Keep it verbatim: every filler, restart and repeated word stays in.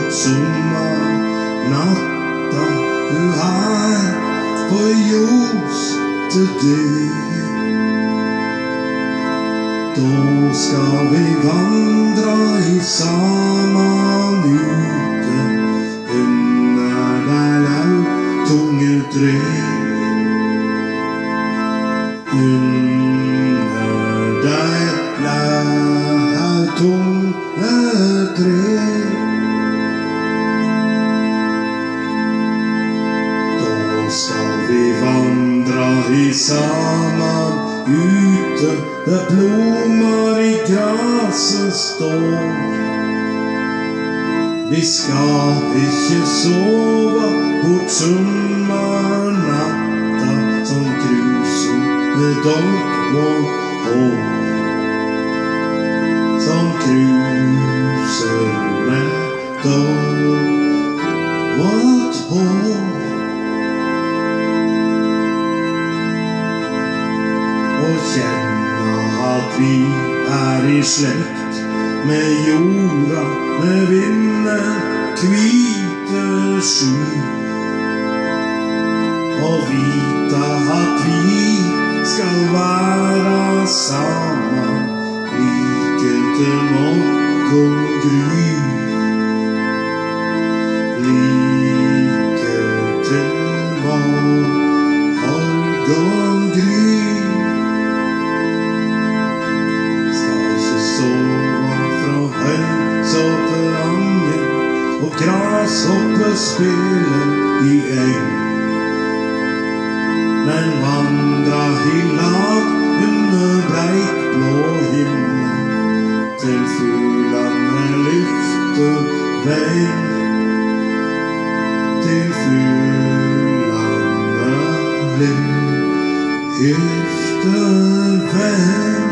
mot sommernatta, du her på Jostedø. Da skal vi vandra i saman ute under dei lauvtunge tre. Under dei lauvtunge tre. Da skal vi vandra i saman ute der blomar i graset står. Vi skal ikkje sova bort sommernatta som grusom med dolk og hår. Som gruser med dolk og hår. Og kjenna at vi er i slekt med jorda, med vinden, kvite sky. Og vita at vi skal være sammen like til morgengry. Like til morgengry. Og grashoppe spiller i eng. Men vandra i lag under bleikblå himmel til fuglene lyfter veng. Til fuglene lyfter veng.